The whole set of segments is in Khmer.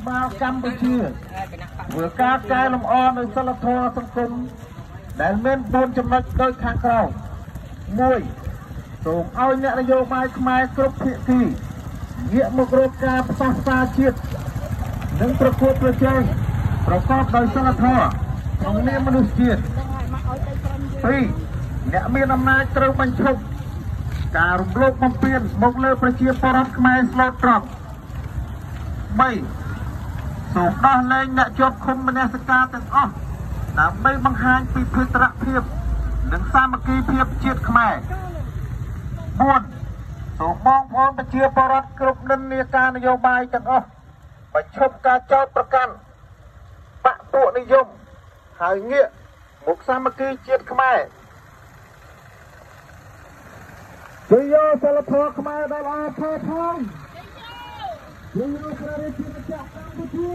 បាលកម្ពុជាធ្វើការកែលម្អនៅសិលធម៌សង្គមដែលមាន4ចំណុចដូចខាងក្រោម1សូមឲ្យអ្នកនយោបាយខ្មែរគ្រប់ភាគីងាកមករកការផ្សះផ្សាជាតិនិងប្រកួតប្រជែងប្រកបដោយសិលធម៌ក្នុងនាមមនុស្សជាតិ2អ្នកមានអំណាចត្រូវបញ្ឈប់ការរំលោភបំពានមកលើប្រជាពលរដ្ឋខ្មែរស្លូតត្រង់3សូមដោះលែងអ្នកជាប់ឃុំមនសិការទាំងអស់ដើម្បីបង្ហាញពីភេរវភាពនិងសាមគ្គីភាពជាតិខ្មែរ4សូមបងប្អូនប្រជាពលរដ្ឋគ្រប់និន្នាការនយោបាយទាំងអស់បញ្ឈប់ការចោទប្រកាន់បកពួកនិយមហើយងាកមកសាមគ្គីជាតិខ្មែរជួយយកសិលធម៌ខ្មែរដល់ល្អផូរផង់ជួយយកព្រះរាជាណាចក្រកម្ពុជា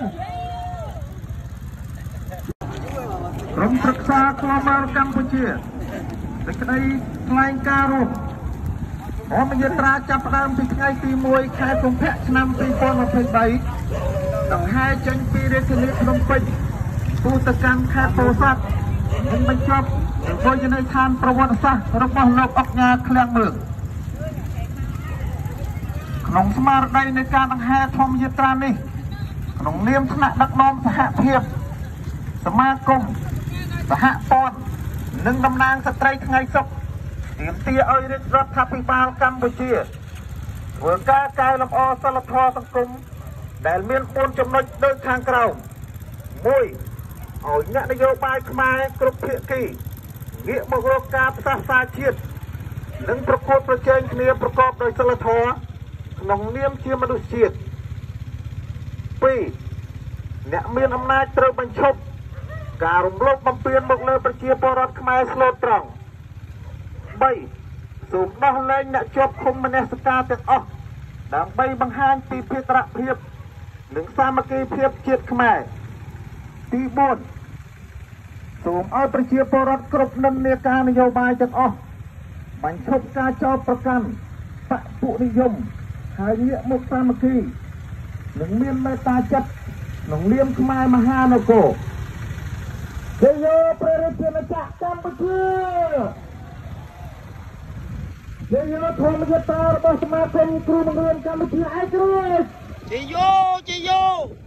ក្រុមប្រឹក្សាក្លបបាលកម្ពុជាសេចក្តីថ្លែងការណ៍រួមអមយត្រាចាប់ផ្ដើមពីថ្ងៃទី1ខែកុម្ភៈឆ្នាំ2023ដង្ហែចេញពីរាជធានីភ្នំពេញទូទៅកាន់ខេត្តពោធិ៍សាត់និងបញ្ចប់នៅវេលាឋានប្រវត្តិសាស្ត្ររបស់លោកអុកញ៉ាឃ្លាំងមឿងក្នុងស្មារតីនៃការដង្ហែធម្មយាត្រានេះក្នុងនាមថ្នាក់ដឹកនាំសហភាពសមាគមសហព័ន្ធនិងតំណាងស្ត្រីថ្ងៃសុខទាមទារឲ្យរាជរដ្ឋាភិបាលកម្ពុជាធ្វើការកែលម្អសិលធម៌សង្គមដែលមាន4ចំណុចដូចខាងក្រោម1ឲ្យអ្នកនយោបាយខ្មែរគ្រប់ភាគីងាកមករកការផ្សះផ្សាជាតិនិងប្រកួតប្រជែងគ្នាប្រកបដោយសិលធម៌ក្នុងនាមជាមនុស្សជាតិ2អ្នកមានអំណាចត្រូវបញ្ឈប់ការរំលោភបំពានមកលើប្រជាពលរដ្ឋខ្មែរស្លូតត្រង់3សូមដោះលែងអ្នកជាប់ឃុំមនសិការទាំងអស់ដើម្បីបង្ហាញពីភេរវភាពនិងសាមគ្គីភាពជាតិខ្មែរទី4សូមឲ្យប្រជាពលរដ្ឋគ្រប់និន្នាការនយោបាយទាំងអស់បញ្ឈប់ការចោទប្រកាន់បកពួកនិយមហើយងាកមកសាមគ្គីនិងមានមេត្តាចិត្តក្នុងនាមខ្មែរមហានគរជ័យយោព្រះរាជាណាចក្រកម្ពុជាជ័យយោធម្មយាត្រារបស់សមាគមគ្រូបង្រៀនកម្ពុជាឯករាជ្យជ័យយោ